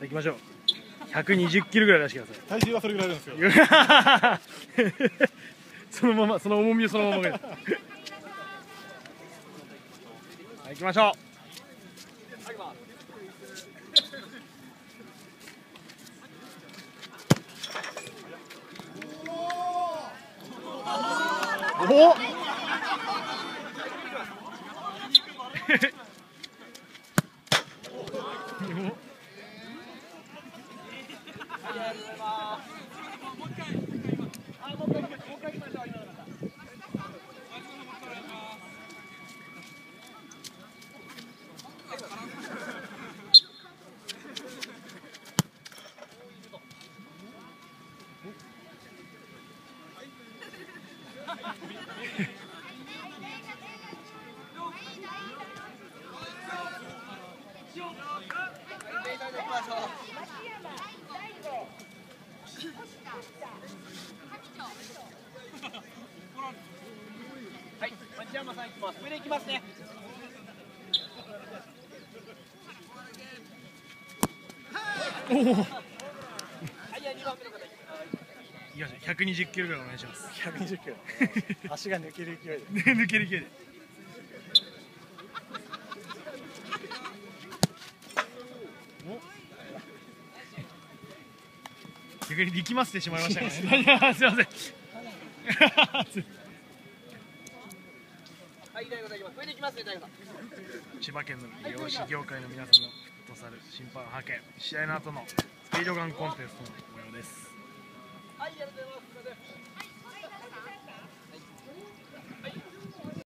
行きましょう。120キロぐらい出してください。 体重はそれぐらいあるんですよ。 そのまま、その重みをそのまま。はい、行きましょう。おっはい、町山さん行きます。上で行きますね。おお。はい、2番目の方。いきましょう。120キロぐらいお願いします。 120キロ。足が抜ける勢いで。 抜ける勢いで。逆に力ませてしまいましたね。すみません。はい、大悟さん行きます。上で行きますね、大悟さん。千葉県の美容師業界の皆さんのフットサル審判派遣、試合の後のスピードガンコンテストの